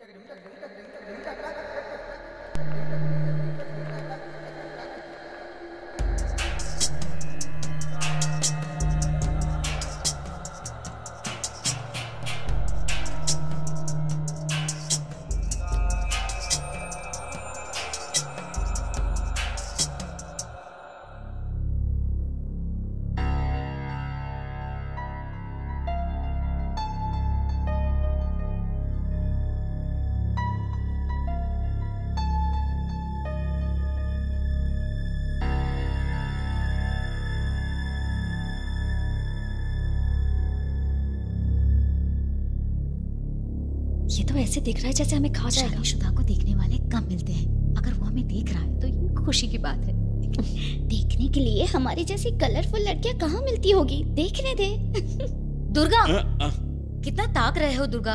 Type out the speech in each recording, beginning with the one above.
ये तो ऐसे दिख रहा है जैसे हमें खा जाएगा। शादीशुदा को देखने वाले कम मिलते हैं। अगर वो हमें देख रहा है तो ये खुशी की बात है। देखने के लिए हमारी जैसी कलरफुल लड़कियां कहाँ मिलती होगी, देखने दे। दुर्गा, कितना ताक रहे हो दुर्गा।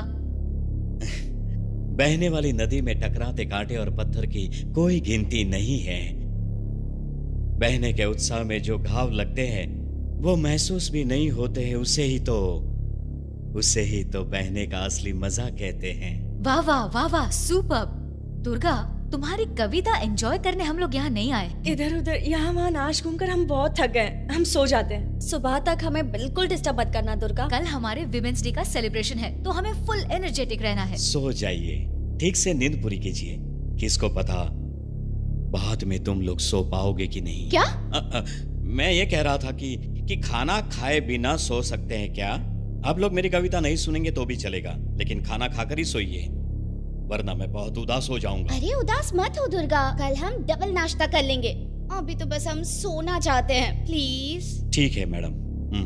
बहने वाली नदी में टकराते कांटे और पत्थर की कोई गिनती नहीं है। बहने के उत्साह में जो घाव लगते हैं वो महसूस भी नहीं होते हैं। उसे ही तो बहने का असली मजा कहते हैं। वाह वाह वाह वाह, सुपर। दुर्गा, तुम्हारी कविता एंजॉय करने हम लोग यहाँ नहीं आए। इधर उधर यहाँ वहाँ नाच घूमकर हम बहुत थक गए, हम सो जाते हैं। सुबह तक हमें बिल्कुल डिस्टर्ब मत करना दुर्गा। कल हमारे विमेंस डे का सेलिब्रेशन है तो हमें फुल एनर्जेटिक रहना है। सो जाइए, ठीक से नींद पूरी कीजिए। किसको पता बाद में तुम लोग सो पाओगे कि नहीं। क्या? मैं ये कह रहा था कि खाना खाए बिना सो सकते हैं क्या? आप लोग मेरी कविता नहीं सुनेंगे तो भी चलेगा, लेकिन खाना खाकर ही सोइए, वरना मैं बहुत उदास हो जाऊंगा। अरे उदास मत हो दुर्गा, कल हम डबल नाश्ता कर लेंगे। अभी तो बस हम सोना चाहते हैं, प्लीज। ठीक है मैडम।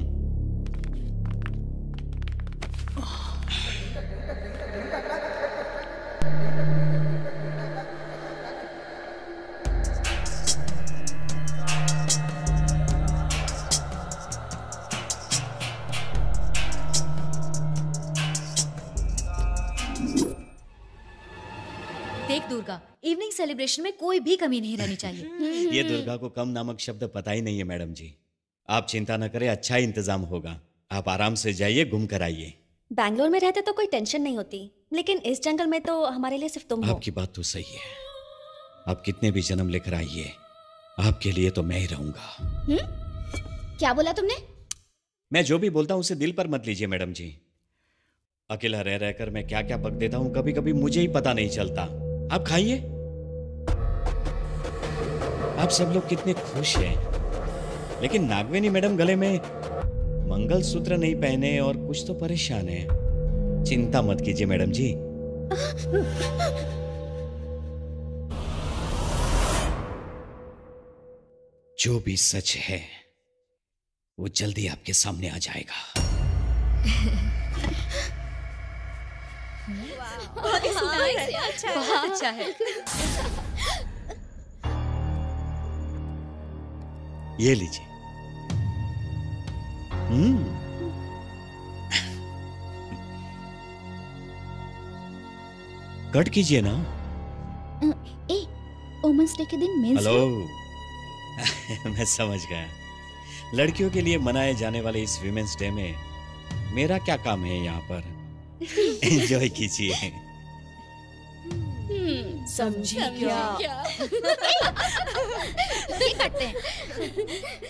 देख दुर्गा, इवनिंग सेलिब्रेशन में कोई भी कमी नहीं रहनी चाहिए। ये दुर्गा को कम नामक शब्द पता ही नहीं है मैडम जी। आप चिंता न करें, अच्छा इंतजाम होगा। आप आराम से जाइए, घूम कर आइए। बैंगलोर में रहते तो कोई टेंशन नहीं होती, लेकिन इस जंगल में तो हमारे लिए सिर्फ तुम हो। आपकी बात तो सही है। आप कितने भी जन्म लेकर आइए, आपके लिए तो मैं ही रहूंगा। क्या बोला तुमने? मैं जो भी बोलता हूँ उसे दिल पर मत लीजिए मैडम जी। अकेला रह रहकर मैं क्या क्या पक देता हूँ, कभी कभी मुझे ही पता नहीं चलता। आप खाइए। आप सब लोग कितने खुश हैं, लेकिन नागवेनी मैडम गले में मंगलसूत्र नहीं पहने और कुछ तो परेशान है। चिंता मत कीजिए मैडम जी। जो भी सच है वो जल्दी आपके सामने आ जाएगा। बहुत अच्छा है। ये लीजिए। कट कीजिए ना। वुमेन्स डे के दिन मेंस। हेलो। मैं समझ गया। लड़कियों के लिए मनाए जाने वाले इस विमेंस डे में मेरा क्या काम है यहाँ पर? एंजॉय कीजिए। समझी क्या? ये करते हैं।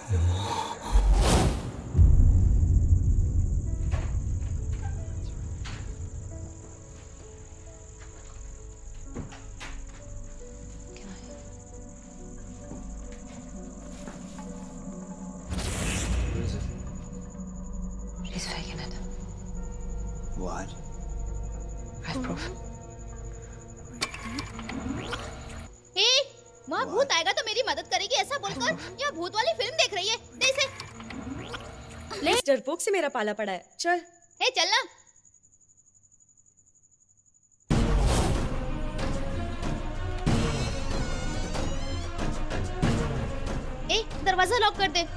She's faking it. What? I have proof. हे, वहाँ भूत आएगा तो मेरी मदद करेगी ऐसा बोलकर यहाँ भूत वाली फिल्म देख रही है। दे इसे। इस डरपोक से मेरा पाला पड़ा है। चल। हे चलना। ए, दरवाजा लॉक कर दे।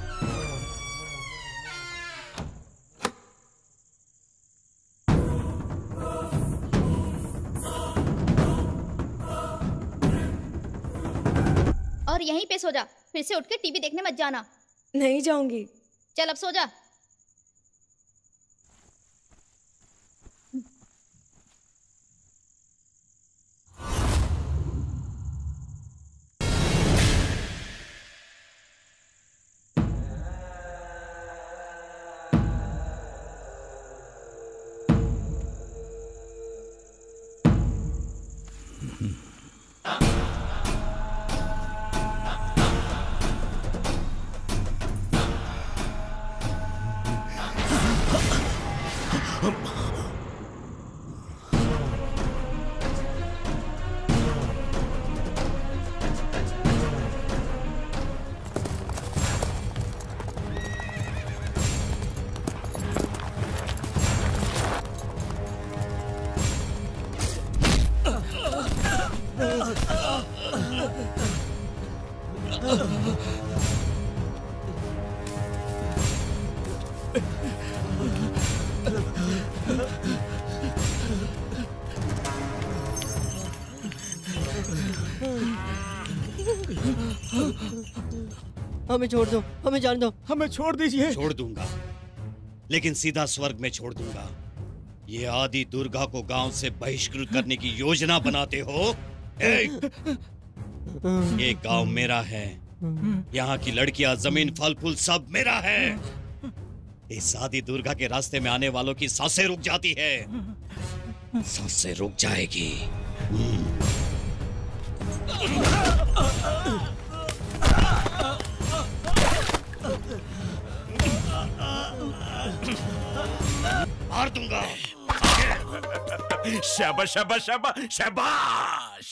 और यहीं पे सो जा, फिर से उठ के टीवी देखने मत जाना। नहीं जाऊंगी। चल अब सो जा। हमें छोड़ दो, हमें जाने दो, हमें छोड़ दीजिए। छोड़ दूंगा, लेकिन सीधा स्वर्ग में छोड़ दूंगा। ये आदि दुर्गा को गांव से बहिष्कृत करने की योजना बनाते हो? ये गांव मेरा है, यहाँ की लड़कियां, जमीन, फल फूल सब मेरा है। इस आदि दुर्गा के रास्ते में आने वालों की सांसें रुक जाती है, सांसें रुक जाएगी। मार दूंगा। शाबाश शाबाश शाबाश शाबाश।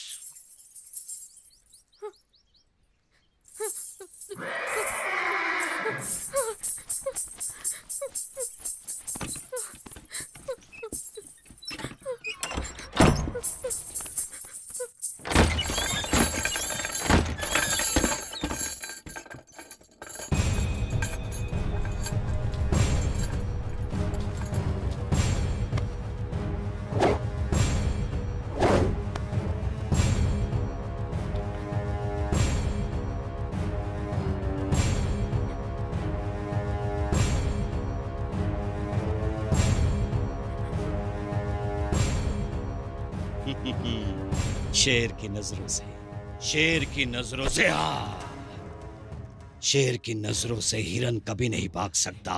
शेर की नजरों से, शेर की नजरों से, हाँ, शेर की नजरों से हिरन कभी नहीं भाग सकता।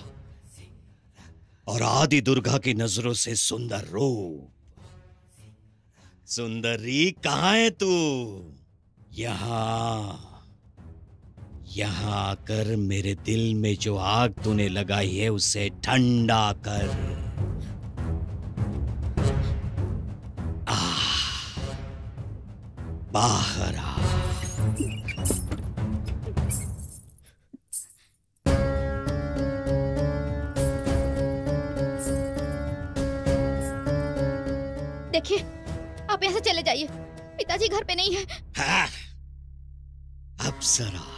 और आदि दुर्गा की नजरों से सुंदर रूप। सुंदरी, कहाँ है तू? यहाँ आकर मेरे दिल में जो आग तूने लगाई है उसे ठंडा कर। बाहर आ। देखिए, आप यहाँ से चले जाइए, पिताजी घर पे नहीं है। हाँ, अप्सरा,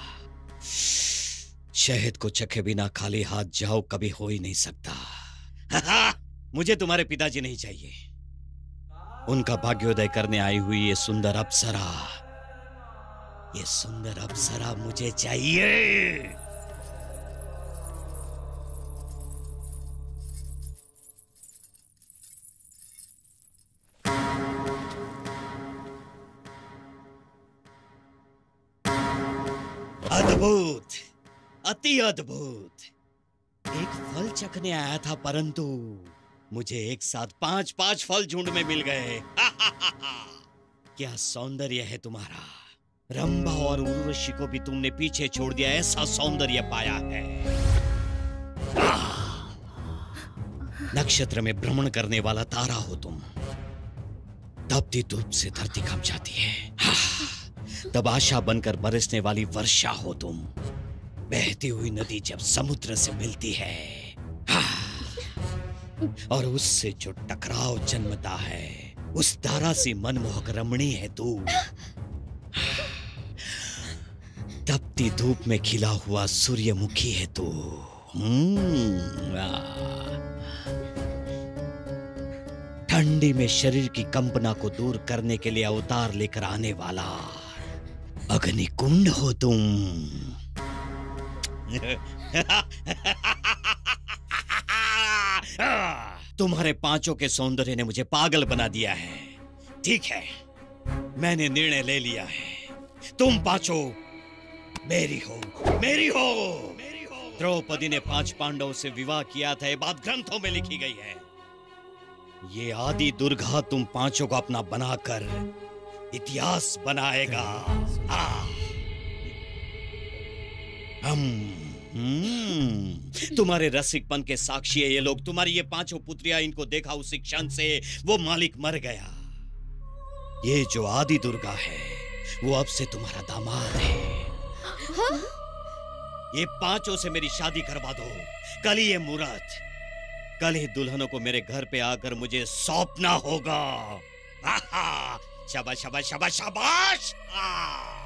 शहद को चखे बिना खाली हाथ जाओ कभी हो ही नहीं सकता। हाँ, मुझे तुम्हारे पिताजी नहीं चाहिए। उनका भाग्योदय करने आई हुई ये सुंदर अप्सरा, ये सुंदर अप्सरा मुझे चाहिए। अद्भुत, अति अद्भुत। एक फल चखने आया था, परंतु मुझे एक साथ 5 फल झुंड में मिल गए। क्या सौंदर्य है तुम्हारा। रंभा और उर्वशी को भी तुमने पीछे छोड़ दिया, ऐसा सौंदर्य पाया है। नक्षत्र में भ्रमण करने वाला तारा हो तुम। तपती धूप से धरती कंप जाती है, तब आशा बनकर बरसने वाली वर्षा हो तुम। बहती हुई नदी जब समुद्र से मिलती है और उससे जो टकराव जन्मता है, उस तारा सी मनमोहक रमणी है तू। तपती धूप में खिला हुआ सूर्यमुखी है तू। ठंडी में शरीर की कंपना को दूर करने के लिए अवतार लेकर आने वाला अग्निकुंड हो तुम। तुम्हारे पांचों के सौंदर्य ने मुझे पागल बना दिया है। ठीक है, मैंने निर्णय ले लिया है। तुम पांचों मेरी हो, मेरी हो। द्रौपदी ने 5 पांडवों से विवाह किया था, ये बात ग्रंथों में लिखी गई है। ये आदि दुर्गा तुम पांचों को अपना बनाकर इतिहास बनाएगा। तुम्हारे रसिकपन के साक्षी है ये लोग। तुम्हारी ये 5 पुत्रियां, इनको देखा उसी क्षण से वो मालिक मर गया। ये जो आदि दुर्गा है वो अब से तुम्हारा दामाद है। ये 5 से मेरी शादी करवा दो। कल ही ये मुहूर्त, कल ही दुल्हनों को मेरे घर पे आकर मुझे सौंपना होगा। शाबाश शाबाश शाबाश शाबाश।